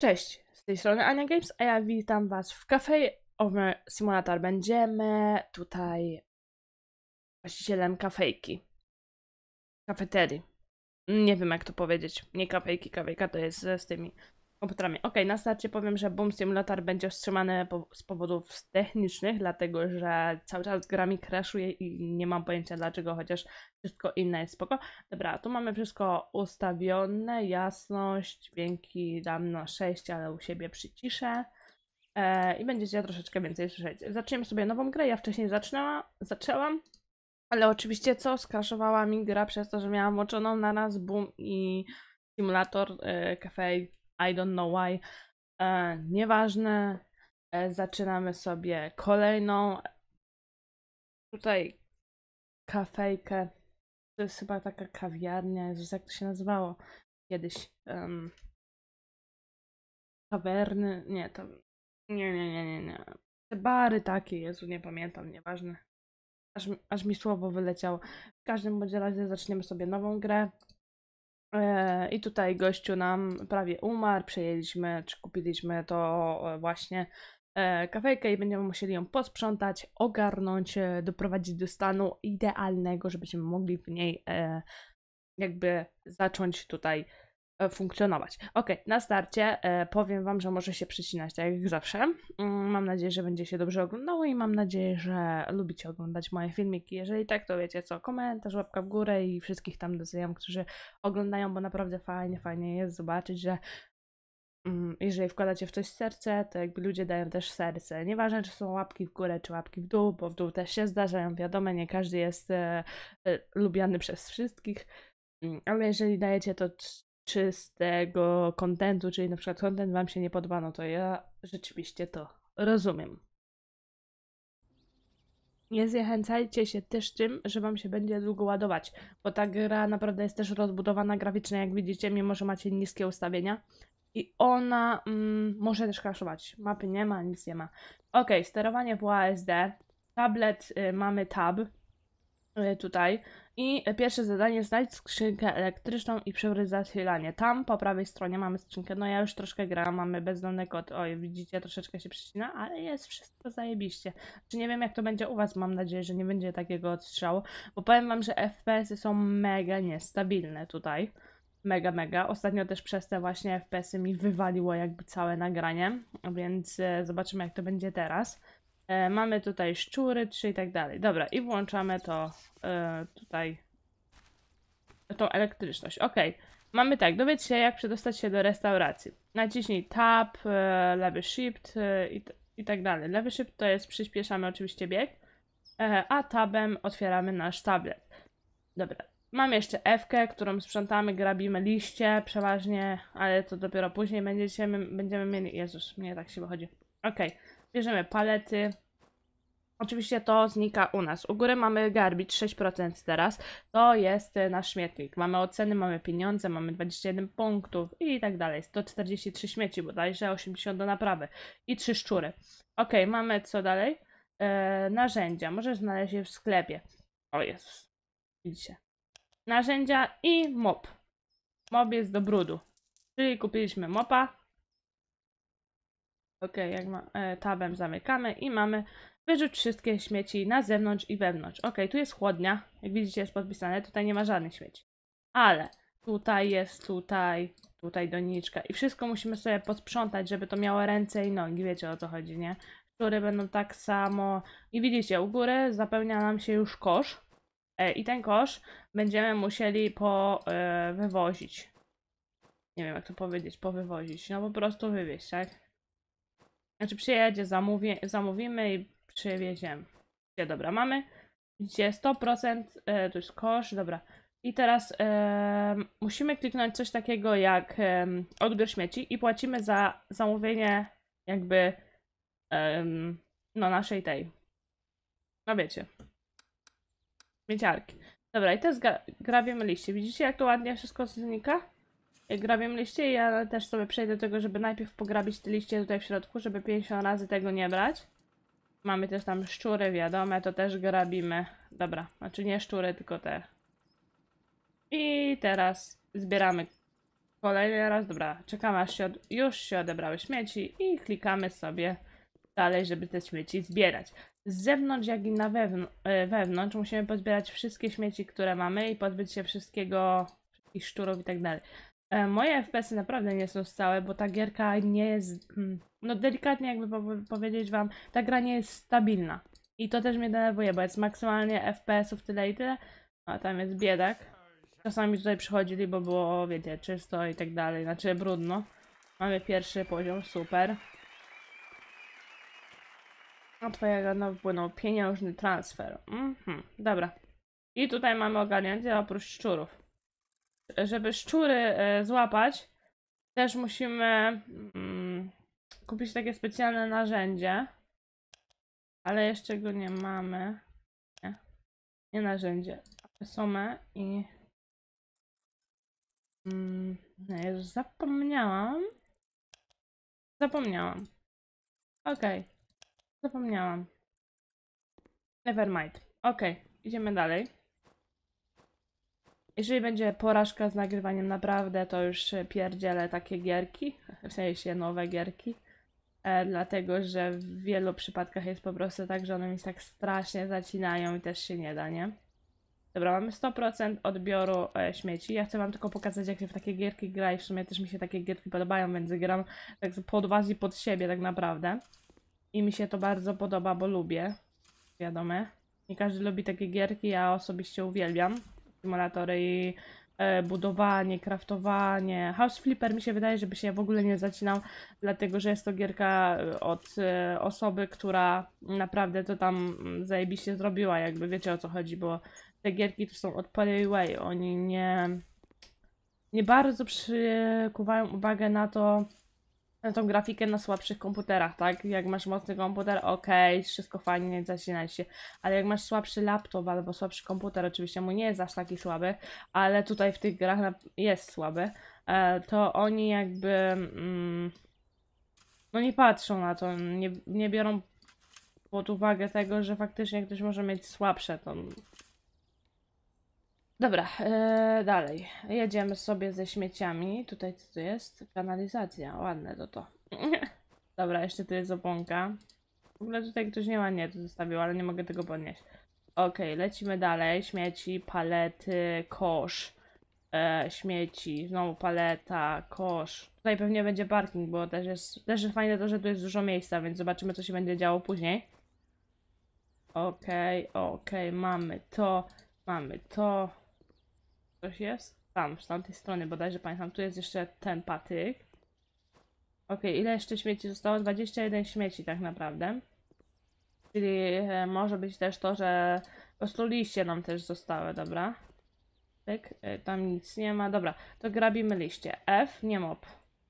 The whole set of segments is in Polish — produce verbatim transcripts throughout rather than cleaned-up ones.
Cześć, z tej strony Ania Games, a ja witam was w Cafe Over Simulator. Będziemy tutaj właścicielem kafejki. Kafeterii. Nie wiem jak to powiedzieć. Nie kafejki, kafejka to jest z, z tymi komputerami. Ok, na starcie powiem, że Boom Simulator będzie wstrzymany po, z powodów technicznych, dlatego że cały czas gra mi crashuje i nie mam pojęcia dlaczego, chociaż wszystko inne jest spoko. Dobra, tu mamy wszystko ustawione, jasność, dźwięki dam na sześć, ale u siebie przyciszę. E, I będziecie troszeczkę więcej słyszeć. Zaczniemy sobie nową grę, ja wcześniej zaczynała, zaczęłam. Ale oczywiście co? Skraszowała mi gra przez to, że miałam włączoną naraz Boom i Simulator e, Cafe, I don't know why. E, nieważne. E, zaczynamy sobie kolejną tutaj kafejkę. To jest chyba taka kawiarnia. Jezus, jak to się nazywało kiedyś? Um, kawerny? Nie, to... Nie, nie, nie, nie, nie. Te bary takie, Jezu, nie pamiętam, nieważne. Aż, aż mi słowo wyleciało. W każdym bądź razie zaczniemy sobie nową grę. Eee, I tutaj gościu nam prawie umarł. Przejęliśmy, czy kupiliśmy to właśnie e, kafejkę i będziemy musieli ją posprzątać, ogarnąć, e, doprowadzić do stanu idealnego, żebyśmy mogli w niej e, jakby zacząć tutaj e, funkcjonować. Ok, na starcie e, powiem wam, że może się przycinać tak jak zawsze. Mm, mam nadzieję, że będzie się dobrze oglądało i mam nadzieję, że lubicie oglądać moje filmiki. Jeżeli tak, to wiecie co, komentarz, łapka w górę i wszystkich tam doceniam, którzy oglądają, bo naprawdę fajnie, fajnie jest zobaczyć, że mm, jeżeli wkładacie w coś serce, to jakby ludzie dają też serce. Nieważne, czy są łapki w górę, czy łapki w dół, bo w dół też się zdarzają, wiadomo, nie każdy jest e, e, lubiany przez wszystkich. Ale jeżeli dajecie to czystego kontentu, czyli na przykład kontent wam się nie podoba, no to ja rzeczywiście to rozumiem. Nie zniechęcajcie się też tym, że wam się będzie długo ładować, bo ta gra naprawdę jest też rozbudowana graficznie, jak widzicie, mimo że macie niskie ustawienia. I ona mm, może też crashować. Mapy nie ma, nic nie ma. Ok, sterowanie W A S D. Tablet, y, mamy tab. Tutaj. I pierwsze zadanie, znajdź skrzynkę elektryczną i przywróć zasilanie. Tam po prawej stronie mamy skrzynkę. No ja już troszkę gram, mamy bezdomny kod. Oj, widzicie, troszeczkę się przycina, ale jest wszystko zajebiście. Czy nie wiem jak to będzie u was, mam nadzieję, że nie będzie takiego odstrzału, bo powiem wam, że F P S-y są mega niestabilne tutaj. Mega, mega. Ostatnio też przez te właśnie F P S-y mi wywaliło jakby całe nagranie, więc e, zobaczymy jak to będzie teraz. E, mamy tutaj szczury, czy i tak dalej. Dobra, i włączamy to e, tutaj, tą elektryczność. Ok, mamy tak, dowiedz się jak przedostać się do restauracji. Naciśnij tab, e, lewy shift e, i, i tak dalej. Lewy shift to jest przyspieszamy oczywiście bieg, e, a tabem otwieramy nasz tablet. Dobra, mam jeszcze F-kę, którą sprzątamy, grabimy liście przeważnie, ale to dopiero później będziecie, będziemy mieli... Jezus, mnie tak się wychodzi. Ok, bierzemy palety. Oczywiście to znika u nas. U góry mamy garbage sześć procent teraz. To jest nasz śmietnik. Mamy oceny, mamy pieniądze, mamy dwadzieścia jeden punktów i tak dalej. sto czterdzieści trzy śmieci, bodajże osiemdziesiąt do naprawy. I trzy szczury. Ok, mamy co dalej? Eee, narzędzia. Możesz znaleźć je w sklepie. O Jezus. Widzicie. Narzędzia i mop. Mop jest do brudu. Czyli kupiliśmy mopa. Ok, jak ma, e, tabem zamykamy i mamy wyrzuć wszystkie śmieci na zewnątrz i wewnątrz. Ok, tu jest chłodnia, jak widzicie jest podpisane, tutaj nie ma żadnych śmieci. Ale tutaj jest, tutaj, tutaj doniczka i wszystko musimy sobie posprzątać, żeby to miało ręce i nogi, wiecie o co chodzi, nie? Szczury będą tak samo. I widzicie, u góry zapełnia nam się już kosz e, i ten kosz będziemy musieli po e, wywozić. Nie wiem jak to powiedzieć, powywozić, no po prostu wywieźć, tak? Znaczy przyjedzie, zamówi, zamówimy i przywieziemy. Dobra, mamy. Widzicie, sto procent e, to jest kosz, dobra. I teraz e, musimy kliknąć coś takiego jak e, odbiór śmieci i płacimy za zamówienie jakby e, no naszej tej. No wiecie. Śmieciarki. Dobra, i teraz grabimy liście. Widzicie jak to ładnie wszystko znika? Jak grabiemy liście, ja też sobie przejdę do tego, żeby najpierw pograbić te liście tutaj w środku, żeby pięćdziesiąt razy tego nie brać. Mamy też tam szczury, wiadome, to też grabimy. Dobra, znaczy nie szczury, tylko te. I teraz zbieramy Kolejny raz, dobra, czekamy aż się od... już się odebrały śmieci i klikamy sobie dalej, żeby te śmieci zbierać. Z zewnątrz, jak i na wewn wewnątrz musimy pozbierać wszystkie śmieci, które mamy i pozbyć się wszystkiego, wszystkich szczurów i tak dalej. E, moje F P S y naprawdę nie są stałe, bo ta gierka nie jest, no delikatnie jakby po powiedzieć wam, ta gra nie jest stabilna. I to też mnie denerwuje, bo jest maksymalnie F P S ów tyle i tyle, a tam jest biedak. Czasami tutaj przychodzili, bo było, wiecie, czysto i tak dalej, znaczy brudno. Mamy pierwszy poziom, super. A twoja rana wpłynął pieniężny transfer. Mhm, dobra. I tutaj mamy ogarnięcie oprócz szczurów. Żeby szczury e, złapać, też musimy mm, kupić takie specjalne narzędzie. Ale jeszcze go nie mamy. Nie, nie narzędzie. Somę i... Mm, nie, już zapomniałam. Zapomniałam. Okej. Okay. Zapomniałam. Nevermind. Okej, okay. Idziemy dalej. Jeżeli będzie porażka z nagrywaniem naprawdę, to już pierdzielę takie gierki. W sensie nowe gierki. E, dlatego, że w wielu przypadkach jest po prostu tak, że one mi tak strasznie zacinają i też się nie da, nie? Dobra, mamy sto procent odbioru e, śmieci. Ja chcę wam tylko pokazać, jak się w takie gierki gra i w sumie też mi się takie gierki podobają, więc gram tak pod was i pod siebie tak naprawdę. I mi się to bardzo podoba, bo lubię. Wiadomo. Nie każdy lubi takie gierki, ja osobiście uwielbiam. Symulatory i e, budowanie, craftowanie. House Flipper mi się wydaje, żeby się w ogóle nie zacinał, dlatego że jest to gierka od e, osoby, która naprawdę to tam zajebiście zrobiła, jakby wiecie o co chodzi, bo te gierki to są od Playway. Oni nie, nie bardzo przykuwają uwagę na to, na tą grafikę na słabszych komputerach, tak? Jak masz mocny komputer, okej, okay, wszystko fajnie, nie zacinaj się, ale jak masz słabszy laptop albo słabszy komputer, oczywiście mu nie jest aż taki słaby, ale tutaj w tych grach jest słaby, to oni jakby mm, no nie patrzą na to, nie, nie biorą pod uwagę tego, że faktycznie ktoś może mieć słabsze to. Dobra, ee, dalej. Jedziemy sobie ze śmieciami. Tutaj co to jest? Kanalizacja. Ładne to to. Dobra, jeszcze tu jest oponka. W ogóle tutaj ktoś nie ładnie to zostawił, ale nie mogę tego podnieść. Okej, okay, lecimy dalej. Śmieci, palety, kosz. E, śmieci, znowu paleta, kosz. Tutaj pewnie będzie parking, bo też jest, też jest fajne to, że tu jest dużo miejsca, więc zobaczymy, co się będzie działo później. Okej, okay, okej, okay, mamy to, mamy to. Coś jest? Tam, z tamtej strony bodajże pamiętam. Tu jest jeszcze ten patyk. Ok, ile jeszcze śmieci zostało? dwadzieścia jeden śmieci tak naprawdę. Czyli e, może być też to, że po prostu liście nam też zostały, dobra. Tak, e, tam nic nie ma. Dobra, to grabimy liście. F, nie mop.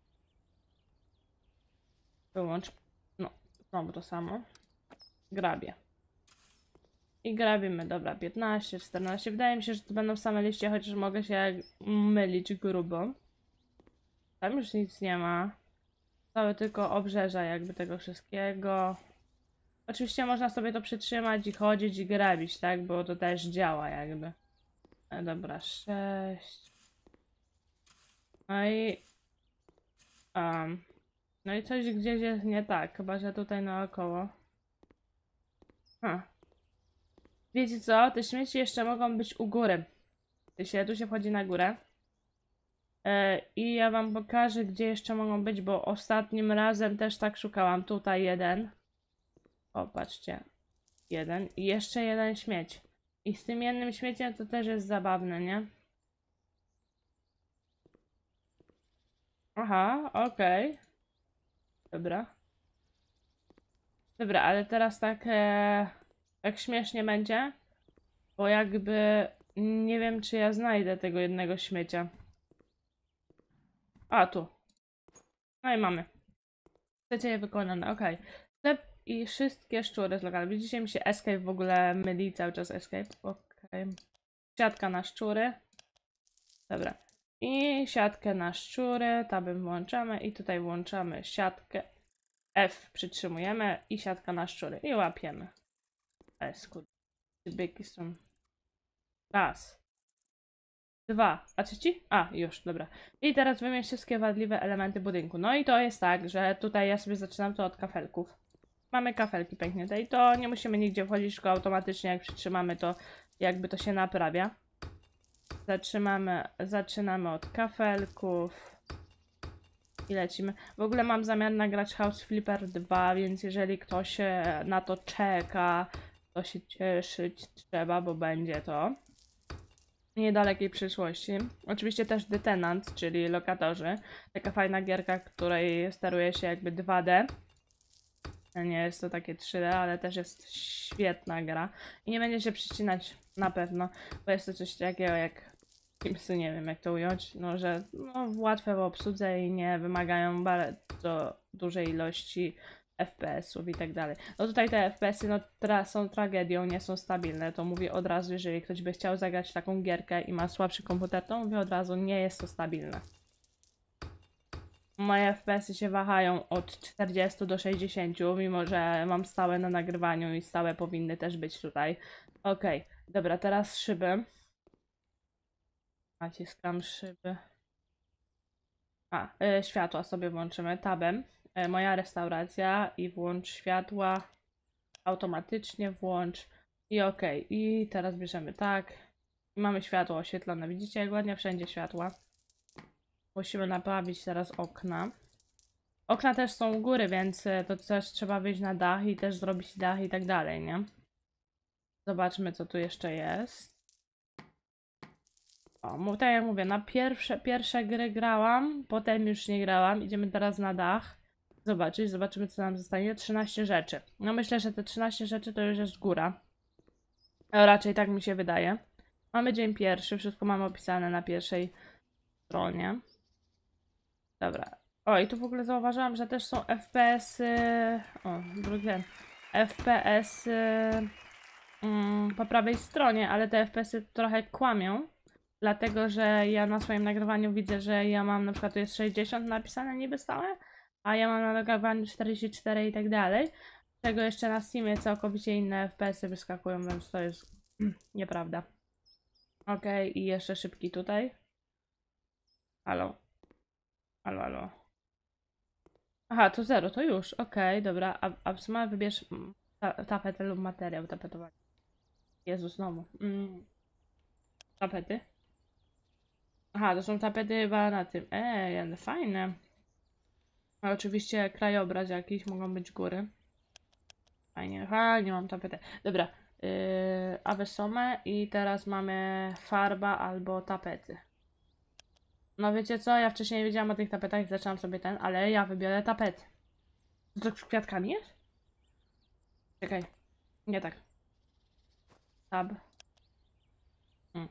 Wyłącz. No, znowu to samo. Grabię. I grabimy, dobra, piętnaście, czternaście. Wydaje mi się, że to będą same liście, chociaż mogę się mylić grubo. Tam już nic nie ma. Całe tylko obrzeża jakby tego wszystkiego. Oczywiście można sobie to przytrzymać i chodzić i grabić, tak? Bo to też działa jakby. E, dobra, sześć. No i... Um, no i coś gdzieś jest nie tak, chyba że tutaj naokoło. Huh. Wiecie co? Te śmieci jeszcze mogą być u góry. Się, tu się wchodzi na górę. E, I ja wam pokażę, gdzie jeszcze mogą być, bo ostatnim razem też tak szukałam. Tutaj jeden. O, patrzcie. Jeden. I jeszcze jeden śmieć. I z tym jednym śmieciem to też jest zabawne, nie? Aha, okej. Okay. Dobra. Dobra, ale teraz tak... E, tak śmiesznie będzie. Bo jakby... Nie wiem, czy ja znajdę tego jednego śmiecia. A, tu. No i mamy. Chcecie wykonane, okej. Okay. I wszystkie szczury z lokalu. Widzicie, mi się escape w ogóle myli, cały czas escape. Okej. Okay. Siatka na szczury. Dobra. I siatkę na szczury. Tabem włączamy i tutaj włączamy siatkę. F przytrzymujemy i siatka na szczury. I łapiemy. S, kurde. Byki są. Raz. Dwa. A trzeci? A, już, dobra. I teraz wymień wszystkie wadliwe elementy budynku. No i to jest tak, że tutaj ja sobie zaczynam to od kafelków. Mamy kafelki pęknięte i to nie musimy nigdzie wchodzić, tylko automatycznie jak przytrzymamy to, jakby to się naprawia. Zatrzymamy, zaczynamy od kafelków. I lecimy. W ogóle mam zamiar nagrać House Flipper dwa, więc jeżeli ktoś na to czeka, to się cieszyć trzeba, bo będzie to w niedalekiej przyszłości. Oczywiście też The Tenant, czyli lokatorzy. Taka fajna gierka, której steruje się jakby dwa D. Nie jest to takie trzy D, ale też jest świetna gra. I nie będzie się przycinać na pewno, bo jest to coś takiego jak Simsy, nie wiem jak to ująć, no że no, łatwe w obsłudze i nie wymagają bardzo dużej ilości F P S-ów i tak dalej. No tutaj te F P S-y no, tra są tragedią, nie są stabilne, to mówię od razu, jeżeli ktoś by chciał zagrać w taką gierkę i ma słabszy komputer, to mówię od razu, nie jest to stabilne. Moje F P S-y się wahają od czterdziestu do sześćdziesięciu, mimo że mam stałe na nagrywaniu i stałe powinny też być tutaj. Okej, okay. Dobra, teraz szyby. Naciskam szyby. A, y, światła sobie włączymy tabem. Y, moja restauracja i włącz światła. Automatycznie włącz. I ok. I teraz bierzemy tak. I mamy światło oświetlone. Widzicie jak ładnie wszędzie światła. Musimy naprawić teraz okna. Okna też są u góry, więc to też trzeba wyjść na dach i też zrobić dach i tak dalej, nie? Zobaczmy co tu jeszcze jest. O, tak jak mówię, na pierwsze, pierwsze gry grałam, potem już nie grałam. Idziemy teraz na dach. Zobaczyć, zobaczymy co nam zostanie. trzynaście rzeczy. No myślę, że te trzynaście rzeczy to już jest góra. A raczej tak mi się wydaje. Mamy dzień pierwszy, wszystko mamy opisane na pierwszej stronie. Dobra. O, i tu w ogóle zauważyłam, że też są F P S-y... O, drugi ten. F P S-y... Mm, po prawej stronie, ale te F P S-y trochę kłamią. Dlatego, że ja na swoim nagrywaniu widzę, że ja mam na przykład tu jest sześćdziesiąt napisane niby stałe, a ja mam na nagrywaniu czterdzieści cztery i tak dalej. Z tego jeszcze na Steamie całkowicie inne F P S-y wyskakują, więc to jest nieprawda. Ok, i jeszcze szybki tutaj. Halo. Halo, halo. Aha, to zero, to już. Ok, dobra. A, a w sumie wybierz ta, tapetę lub materiał tapetowania. Jezus, znowu. Mm. Tapety. Aha, to są tapety chyba na tym. Ej, ale fajne. A oczywiście krajobraz jakiś, mogą być góry. Fajnie. Aha, nie mam tapety. Dobra. Yy, Avesome i teraz mamy farba albo tapety. No wiecie co, ja wcześniej nie wiedziałam o tych tapetach, zaczęłam sobie ten, ale ja wybiorę tapety. To z kwiatkami jest? Czekaj. Nie tak. Tab. Hmm.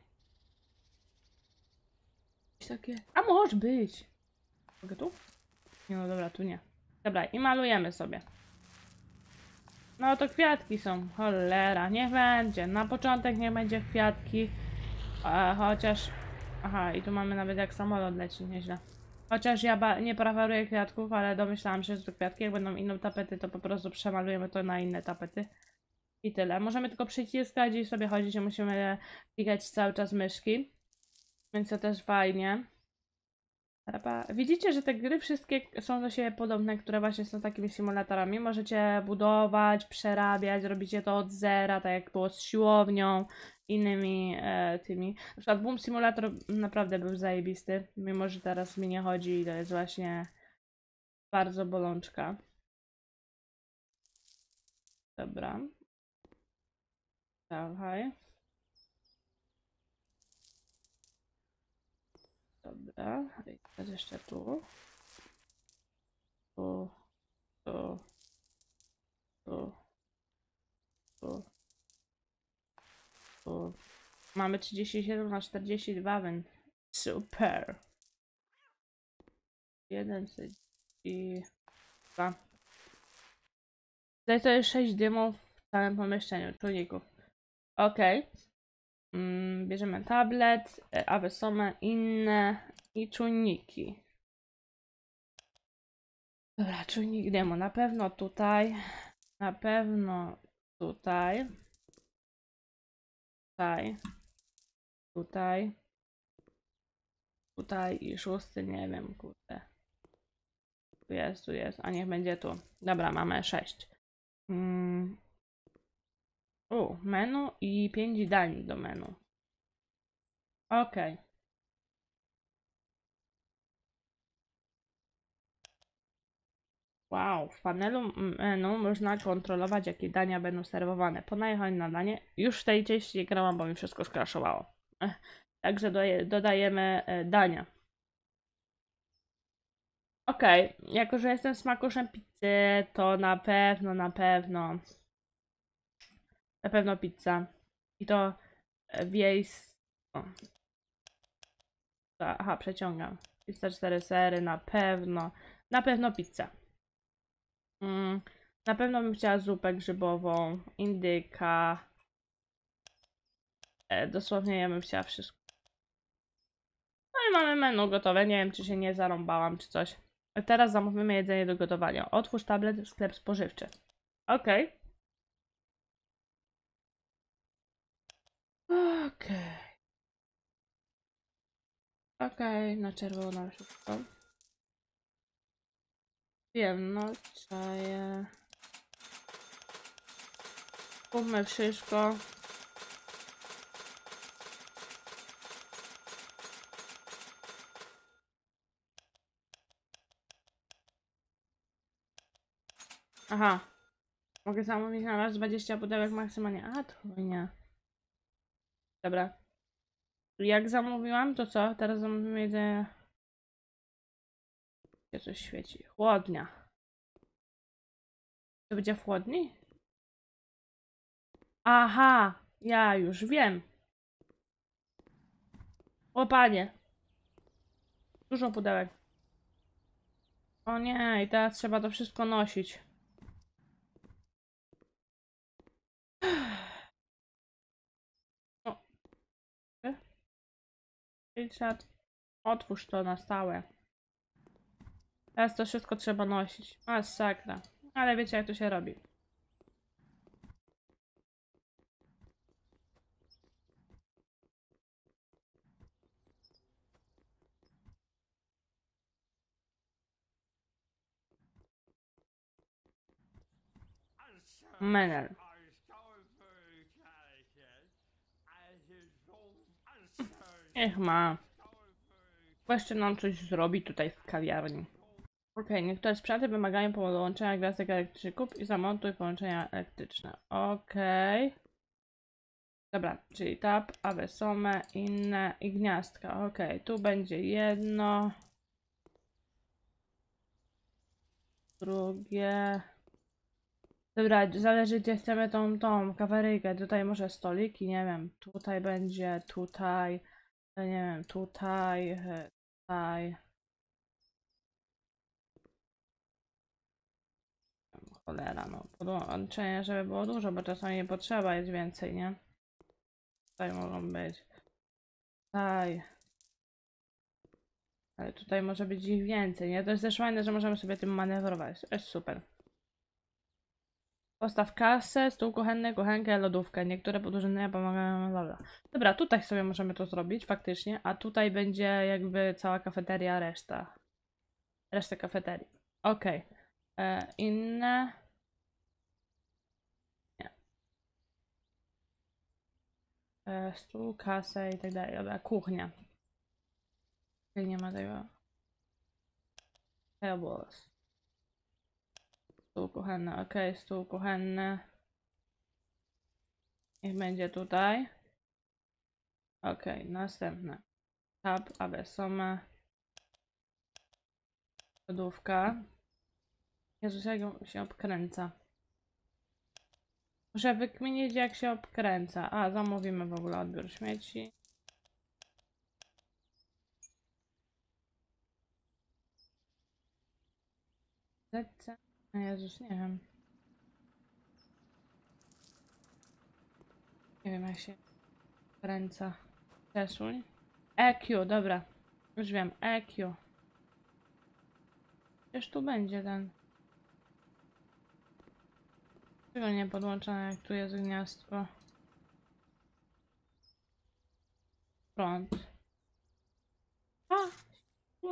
Takie... A może być. Mogę tu? Nie, no dobra, tu nie. Dobra, i malujemy sobie. No to kwiatki są. Cholera, niech będzie. Na początek nie będzie kwiatki. A, chociaż... Aha, i tu mamy nawet jak samolot leci, nieźle. Chociaż ja nie preferuję kwiatków, ale domyślałam się, że to kwiatki. Jak będą inne tapety, to po prostu przemalujemy to na inne tapety. I tyle. Możemy tylko przyciskać i sobie chodzić, że musimy klikać cały czas myszki. Więc to też fajnie. Widzicie, że te gry wszystkie są do siebie podobne, które właśnie są takimi symulatorami. Możecie budować, przerabiać, robicie to od zera, tak jak było z siłownią, innymi e, tymi. Na przykład Boom Simulator naprawdę był zajebisty, mimo że teraz mi nie chodzi i to jest właśnie bardzo bolączka. Dobra. Dawaj. Dobra, i teraz jeszcze tu. Tu, tu, tu, tu, tu. Mamy trzydzieści siedem na czterdzieści dwa, więc super. jeden i dwa. Tutaj to jest sześć dymów w całym pomieszczeniu, czujników. Ok. Mm, bierzemy tablet, Avesome, inne i czujniki. Dobra, czujnik demo. Na pewno tutaj. Na pewno tutaj. Tutaj. Tutaj. tutaj i szósty, nie wiem, kurde. Tu jest, tu jest, a niech będzie tu. Dobra, mamy sześć. Mm. U, menu i pięć dań do menu. Okej. Okay. Wow, w panelu menu można kontrolować, jakie dania będą serwowane. Po najechaniu na danie. Już w tej części nie grałam, bo mi wszystko skraszowało. Także dodajemy dania. Okej, okay. Jako że jestem smakuszem pizzy, to na pewno, na pewno na pewno pizza. I to wiejs... Aha, przeciągam. Pizza cztery sery, na pewno. Na pewno pizza. Mm, na pewno bym chciała zupę grzybową, indyka. E, dosłownie ja bym chciała wszystko. No i mamy menu gotowe. Nie wiem, czy się nie zarąbałam, czy coś. Teraz zamówimy jedzenie do gotowania. Otwórz tablet, sklep spożywczy. Okej. Okay. Okej. Okay. Okej, okay, na czerwono wszystko. Wiem, no czaję. Kupmy wszystko. Aha. Mogę zamówić na raz dwadzieścia pudełek maksymalnie. A, to nie. Dobra. Jak zamówiłam, to co? Teraz zamówimy jedzenie. Gdzie coś świeci? Chłodnia. To będzie w chłodni? Aha! Ja już wiem. O panie. Dużo pudełek. O nie, i teraz trzeba to wszystko nosić. O. Richard, otwórz to na stałe. Teraz to wszystko trzeba nosić. Masakra. Ale wiecie, jak to się robi. Menel. Niech ma. Właśnie nam coś zrobi tutaj w kawiarni. Ok, niektóre sprzęty wymagają połączenia gwiazdek elektrycznych i zamontuj połączenia elektryczne. Ok. Dobra, czyli tab, avesome, inne i gniazdka. Ok, tu będzie jedno. Drugie. Dobra, zależy gdzie chcemy tą, tą kawaryjkę. Tutaj może stoliki, nie wiem. Tutaj będzie, tutaj. Nie wiem, tutaj, tutaj. Cholera, no. Podłączenia, żeby było dużo, bo czasami nie potrzeba, jest więcej, nie? Tutaj mogą być. Tutaj. Ale tutaj może być ich więcej, nie? To jest też fajne, że możemy sobie tym manewrować. To jest super. Postaw kasę, stół kuchenny, kuchenkę, lodówkę. Niektóre podróżnienia pomagają. Dobra. Dobra, tutaj sobie możemy to zrobić faktycznie, a tutaj będzie jakby cała kafeteria, reszta. Reszta kafeterii. Okej. Okay. Inne. Nie. E, stół, kasę i tak dalej. Dobra, kuchnia. Tutaj nie ma tego. Tables. Stół kuchenny, ok, stół kuchenny. Niech będzie tutaj. Ok, następne. Tab, avesome. Lodówka. Jezus, jak się obkręca. Muszę wykminić, jak się obkręca. A, zamówimy w ogóle odbiór śmieci. Lecę. Jezus, nie wiem. Nie wiem, jak się kręca. Przesuń. E Q, dobra. Już wiem, E Q. Przecież tu będzie ten. Czego nie podłączone, jak tu jest gniazdko? Prąd. A,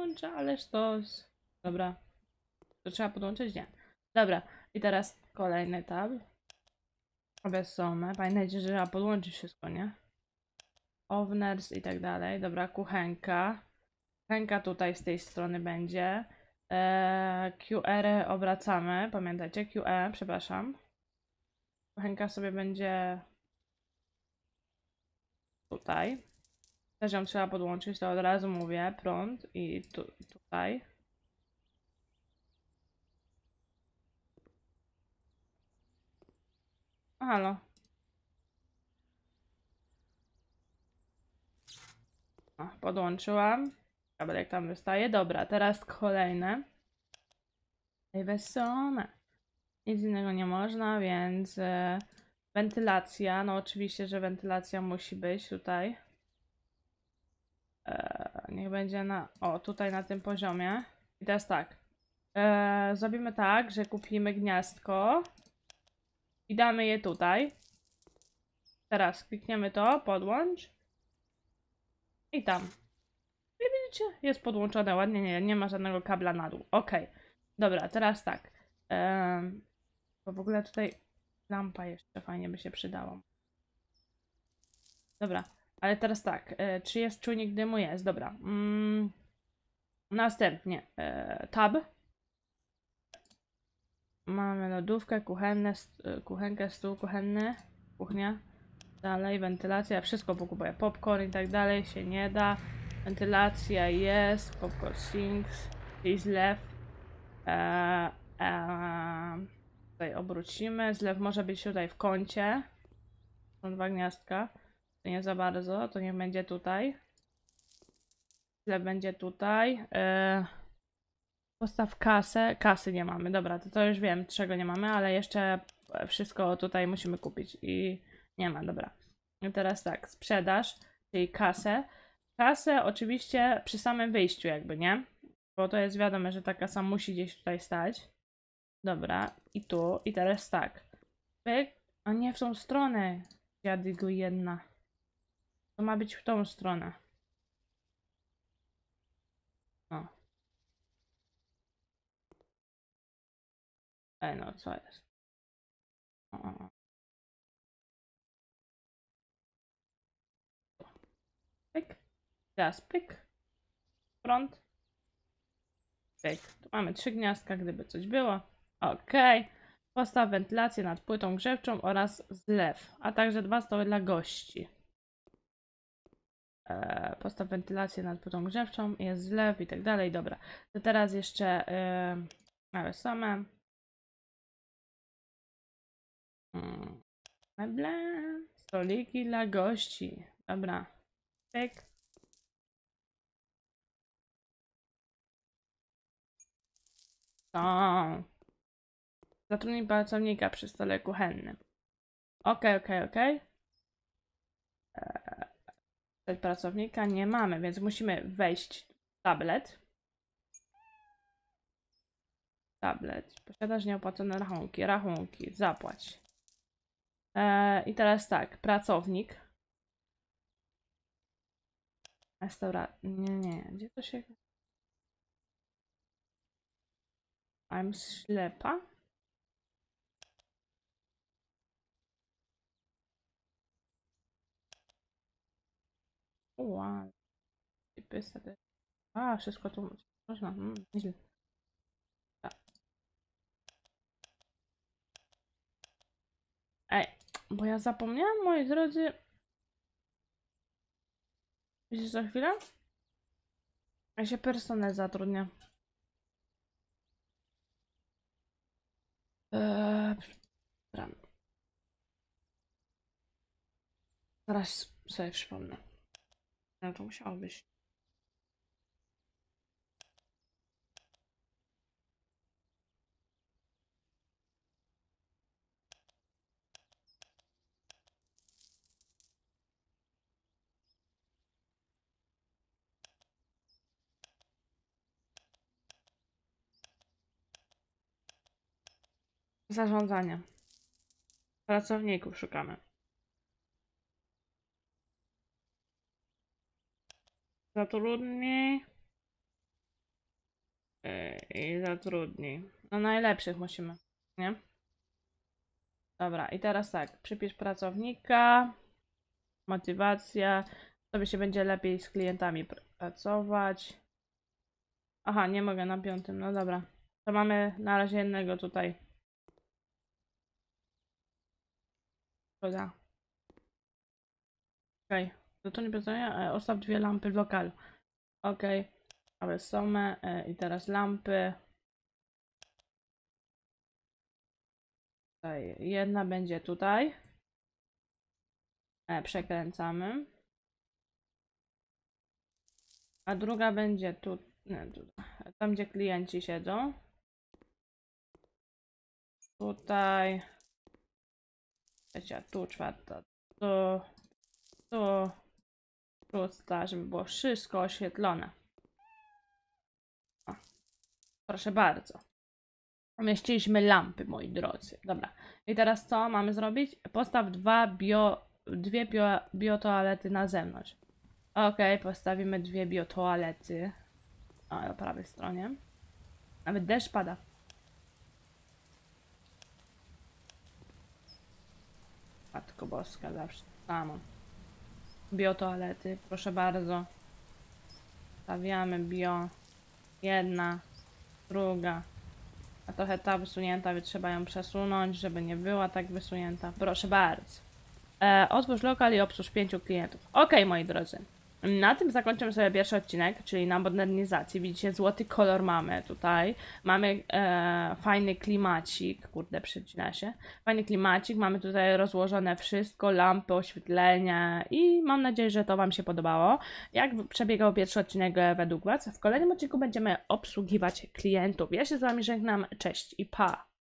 podłączę, ależ to... z- Dobra. To trzeba podłączyć? Nie. Dobra. I teraz kolejny tab. Besome. Pamiętajcie, że trzeba podłączyć wszystko, nie? Owners i tak dalej. Dobra, kuchenka. Kuchenka tutaj z tej strony będzie. Eee, Q R obracamy. Pamiętajcie, Q E, przepraszam. Kuchenka sobie będzie tutaj. Też ją trzeba podłączyć, to od razu mówię. Prąd i tu, tutaj. Halo. O, podłączyłam. Kabelek tam wystaje. Dobra, teraz kolejne. Ej, wesome. Nic innego nie można, więc e, wentylacja. No oczywiście, że wentylacja musi być tutaj. E, niech będzie na... O, tutaj na tym poziomie. I teraz tak. E, zrobimy tak, że kupimy gniazdko. I damy je tutaj. Teraz klikniemy to, podłącz. I tam. I widzicie, jest podłączone ładnie, nie, nie ma żadnego kabla na dół. Ok. Dobra, teraz tak. Ehm, bo w ogóle tutaj lampa jeszcze fajnie by się przydała. Dobra, ale teraz tak. E, czy jest czujnik dymu? Jest, dobra. Mm, następnie e, tab. Mamy lodówkę, kuchenne, kuchenkę, stół kuchenny, kuchnia. Dalej, wentylacja, wszystko pokupuję. Popcorn i tak dalej się nie da. Wentylacja jest, popcorn sinks, i zlew. Eee, eee, tutaj obrócimy. Zlew może być tutaj w kącie. Są dwa gniazdka. To nie za bardzo, to niech będzie tutaj. Zlew będzie tutaj. Eee, postaw kasę. Kasy nie mamy, dobra, to, to już wiem, czego nie mamy, ale jeszcze wszystko tutaj musimy kupić i nie ma, dobra. I teraz tak, sprzedaż, czyli kasę. Kasę oczywiście przy samym wyjściu jakby, nie? Bo to jest wiadome, że ta kasa musi gdzieś tutaj stać. Dobra, i tu, i teraz tak. Pyk, a nie w tą stronę. Dziadygo jedna. To ma być w tą stronę. O. Ej, no co jest? O, o, o. Pyk. Teraz pyk. Front. Pyk. Tu mamy trzy gniazdka, gdyby coś było. Ok. Postaw wentylację nad płytą grzewczą oraz zlew, a także dwa stoły dla gości. Eee, postaw wentylację nad płytą grzewczą, jest zlew i tak dalej. Dobra. To teraz jeszcze yy, mamy same. Hmm. Meble. Stoliki dla gości. Dobra. Pyk. Są. Zatrudnij pracownika przy stole kuchennym. Ok, ok, ok. Eee, pracownika nie mamy, więc musimy wejść w tablet. Tablet. Posiadasz nieopłacone rachunki. Rachunki. Zapłać. Eee, I teraz tak. Pracownik. Restauracja. Nie, nie. Gdzie to się... I'm ślepa? Wow. A, wszystko tu można. Mm, nieźle. Tak. Ej, bo ja zapomniałam, moi drodzy. Wiecie za chwilę? Ja się personel zatrudnia. Eee, dobra. Zaraz sobie przypomnę. No to musiało być. Zarządzanie. Pracowników szukamy. Zatrudnij i zatrudnij. No najlepszych musimy, nie? Dobra, i teraz tak, przypisz pracownika, motywacja, tobie się będzie lepiej z klientami pracować. Aha, nie mogę na piątym, no dobra. To mamy na razie jednego tutaj. Szkoda. Okej, okay. To to nie pytania, ostatw dwie lampy w lokalu. Okej, okay. Ale są e, i teraz lampy. Tutaj jedna będzie tutaj. E, przekręcamy. A druga będzie tu, nie, tu, tam gdzie klienci siedzą. Tutaj. Trzecia, tu, czwarta, tu, tu, szósta, żeby było wszystko oświetlone. O, proszę bardzo. Umieściliśmy lampy, moi drodzy. Dobra. I teraz co mamy zrobić? Postaw dwa bio, dwie bio, biotoalety na zewnątrz. Ok, postawimy dwie biotoalety. O, po prawej stronie. Nawet deszcz pada. Matko Boska, zawsze samo. Biotoalety, proszę bardzo. Stawiamy bio. Jedna, druga. A trochę ta wysunięta, więc trzeba ją przesunąć, żeby nie była tak wysunięta. Proszę bardzo. E, otwórz lokal i obsłuż pięciu klientów. Ok, moi drodzy. Na tym zakończymy sobie pierwszy odcinek, czyli na modernizacji. Widzicie, złoty kolor mamy tutaj. Mamy e, fajny klimacik. Kurde, przycina się. Fajny klimacik. Mamy tutaj rozłożone wszystko, lampy, oświetlenie i mam nadzieję, że to wam się podobało. Jak przebiegał pierwszy odcinek według was? W kolejnym odcinku będziemy obsługiwać klientów. Ja się z wami żegnam. Cześć i pa!